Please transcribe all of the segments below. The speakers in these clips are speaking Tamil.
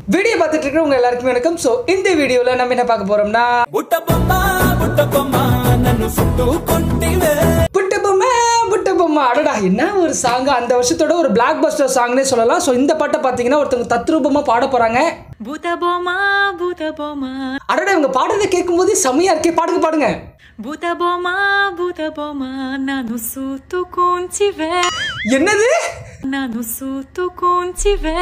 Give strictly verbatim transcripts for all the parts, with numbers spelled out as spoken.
வீடியோ பார்த்துட்டு இருக்கிறவங்க எல்லாருக்கும் வணக்கம். சோ இந்த வீடியோல நம்ம என்ன பார்க்க போறோம்னா புட்டபொம்மா புட்டபொம்மா நன்னு சுட்டு கொண்டிவே புட்டபொம்மா புட்டபொம்மா. அடடா என்ன ஒரு சாங், அந்த வருஷத்தோட ஒரு பிளாக் பஸ்டர் சாங்னே சொல்லலாம். சோ இந்த பாட்டை பாத்தீங்கன்னா ஒருத்தவங்க தத்ரூபமா பாட போறாங்க. புட்டபொம்மா புட்டபொம்மா. அடடா இவங்க பாடுறதை கேட்கும்போது செமையா இருக்கே. பாடுங்க பாடுங்க. புட்டபொம்மா புட்டபொம்மா நானு சுட்டு கொண்டிவே. என்னது? நானு சுட்டு கொண்டிவே.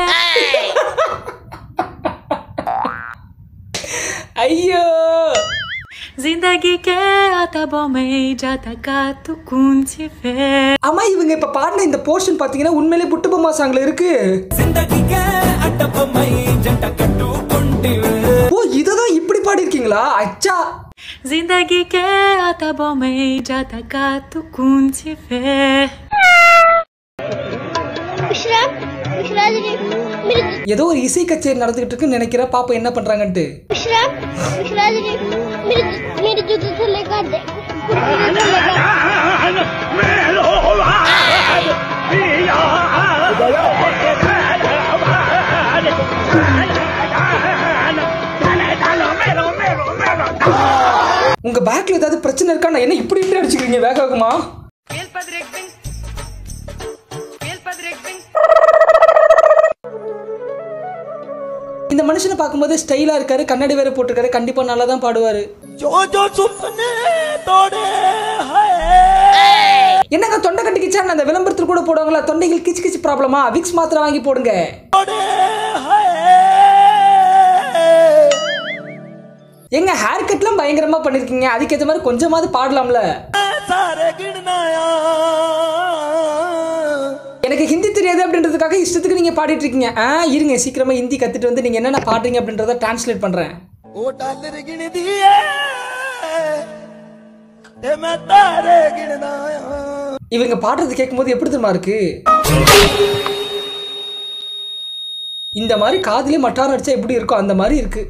ஐயோ जिंदगी के आता में जाता का तू कुंची वे. அம்மா இவங்க இப்ப பாடின இந்த போர்ஷன் பாத்தீங்கன்னா உண்மையிலேயே புட்டபொம்மா சாங்ல இருக்கு. जिंदगी के आता में जाता का तू कुंची वे. ஓ இததான் இப்படி பாடி இருக்கீங்களா? அச்சா. जिंदगी के आता में जाता का तू कुंची वे. ஏதோ ஒரு இசை கச்சேரி நடந்துகிட்டு இருக்குன்னு நினைக்கிறேன். பாப்பா என்ன பண்றாங்கன்ட்டு. உங்க பேக்ல ஏதாவது பிரச்சனை இருக்கா? நான் என்ன இப்படி இப்படி அடிச்சுக்கிறீங்க வேக வேகமா? இந்த மனுஷனை பார்க்கும்போது ஸ்டைலா இருக்காரு, கண்ணாடி வேற போட்டிருக்காரு. கண்டிப்பா நல்லா தான் பாடுவாரு. என்னங்க தொண்டை கட்டிக்கிச்சா? அந்த விளம்பரத்தில் கூட போடுவாங்களா தொண்டைகள் கிச்சு கிச்சு ப்ராப்ளமா? விக்ஸ் மாத்திரை வாங்கி போடுங்க. எங்க ஹேர் கட்லாம் பயங்கரமா பண்ணிருக்கீங்க, அதுக்கேற்ற மாதிரி கொஞ்சமாவது பாடலாம்ல. எனக்கு ஹிந்தி தெரியாது அப்படின்றதுக்காக இஷ்டத்துக்கு நீங்க பாடிட்டு இருக்கீங்க. ஆ இருங்க சீக்கிரமா ஹிந்தி கத்துட்டு வந்து நீங்க என்னென்ன பாடுறீங்க அப்படின்றத டிரான்ஸ்லேட் பண்றேன். இவங்க பாடுறது கேட்கும்போது எப்படி தெரியுமா இருக்கு? இந்த மாதிரி காதுலயே மட்டாரம் அடிச்சா எப்படி இருக்கும் அந்த மாதிரி இருக்கு.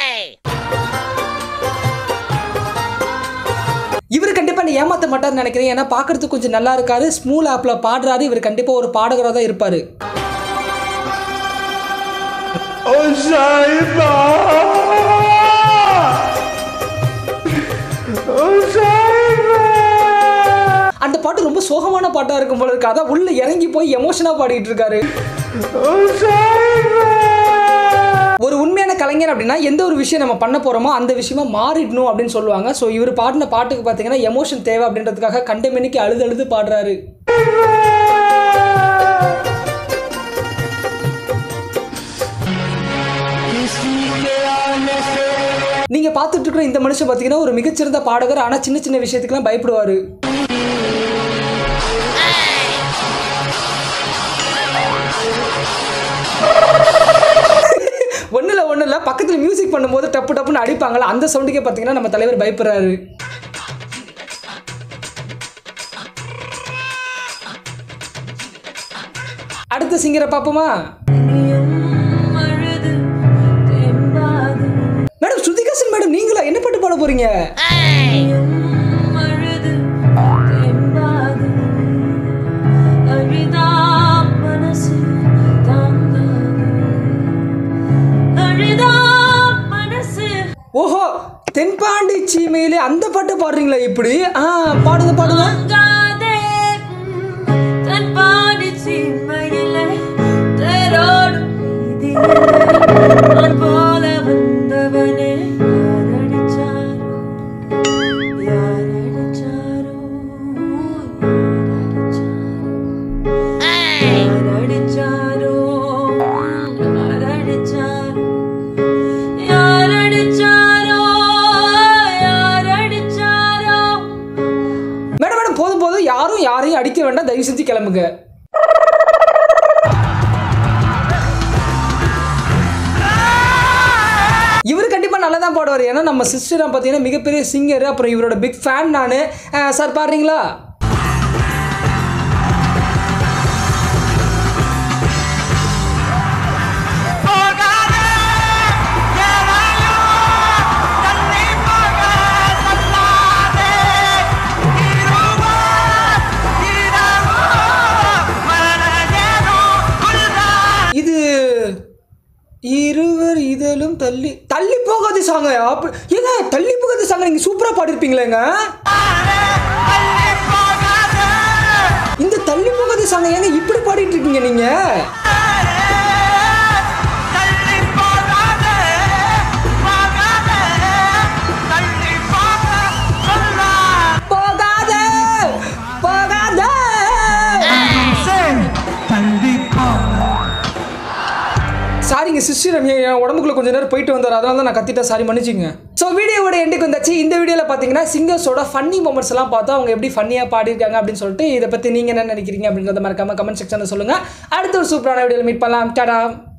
இவர் கண்டிப்பா நீ ஏமாத்த மாட்டாருன்னு நினைக்கிறேன். ஏன்னா பாக்குறதுக்கு கொஞ்சம் நல்லா இருக்காரு, ஸ்மூல் ஆப்ல பாடுறாரு. இவர் கண்டிப்பா ஒரு பாடகரா தான் இருப்பாரு. அந்த பாட்டு ரொம்ப சோகமான பாட்டா இருக்கும் போல இருக்கு. அதான் உள்ள இறங்கி போய் எமோஷனா பாடிட்டு இருக்காரு. ஒரு உண்மையான கலைஞர் அப்படின்னா எந்த ஒரு விஷயம் நம்ம பண்ண போறோமோ அந்த விஷயமா மாறிடணும் அப்படின்னு சொல்லுவாங்க. ஸோ இவர் பாடின பாட்டுக்கு பார்த்தீங்கன்னா எமோஷன் தேவை அப்படின்றதுக்காக கண்டமேனிக்கு அழுது அழுது பாடுறாரு. நீங்க பார்த்துட்டு இருக்கிற இந்த மனுஷன் பார்த்தீங்கன்னா ஒரு மிகச்சிறந்த பாடகர். ஆனா சின்ன சின்ன விஷயத்துக்குலாம் பயப்படுவாரு. ஒன்றும் ஒன்றும் இல்லை, பக்கத்தில் மியூசிக் பண்ணும்போது டப்பு டப்புன்னு அடிப்பாங்களா, அந்த சவுண்டுக்கே பார்த்தீங்கன்னா நம்ம தலைவர் பயப்படுறாரு. அடுத்த சிங்கரை பார்ப்போமா? மேடம் ஸ்ருதிகாசன் மேடம், நீங்களா என்ன பாட்டு பாட போறீங்க? ஓஹோ தென்பாண்டி சீமையிலே அந்த பாட்டை பாடுறீங்களா? இப்படி ஆ பாடுங்க பாடுங்க. யாரும் யாரையும் அடிக்க வேண்டாம், தயவு செஞ்சு கிளம்புங்க. இவர் கண்டிப்பா நல்லா தான் பாடுவார். ஏன்னா நம்ம சிஸ்டர் பார்த்தீங்கன்னா மிகப்பெரிய சிங்கர். அப்புறம் இவரோட பிக் ஃபேன் நான். சார் பாடுறீங்களா? இரு இருவர் இதழும் தள்ளி தள்ளி போகாது சாங்க. ஏங்க தள்ளி போகாது சாங்க நீங்க சூப்பரா பாடிருப்பீங்களேங்க. இந்த தள்ளி போகாது சாங்க ஏங்க இப்படி பாடிட்டு இருக்கீங்க நீங்க? சாரிங்க சிஸ்டர், என் உடம்புக்குள்ள கொஞ்சம் நேரம் போயிட்டு வந்தார், அதனால தான் நான் கத்திட்டேன், சாரி மன்னிச்சுங்க. ஸோ வீடியோவோட எண்டுக்கு வந்தாச்சு. இந்த வீடியோவில் பார்த்தீங்கன்னா சிங்கர்ஸோட ஃபன்னி மொமெண்ட்ஸ் எல்லாம் பார்த்தா அவங்க எப்படி ஃபன்னியாக பாடிருக்காங்க அப்படின்னு சொல்லிட்டு இதை பற்றி நீங்கள் என்ன நினைக்கிறீங்க அப்படின்றத மறக்காம கமெண்ட் செக்ஷனில் சொல்லுங்கள். அடுத்த ஒரு சூப்பரான வீடியோவில் மீட் பண்ணலாம். டாடா.